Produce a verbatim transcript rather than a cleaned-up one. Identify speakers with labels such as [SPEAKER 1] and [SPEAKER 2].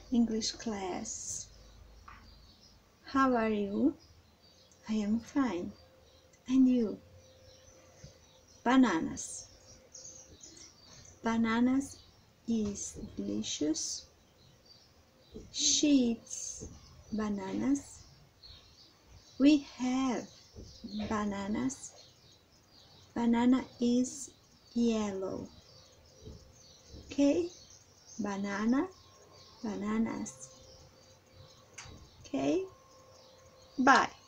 [SPEAKER 1] English class. How are you? I am fine. And you? Bananas. Bananas is delicious. She eats bananas. We have bananas. Banana is yellow. Okay? Banana, bananas. Okay? Bye.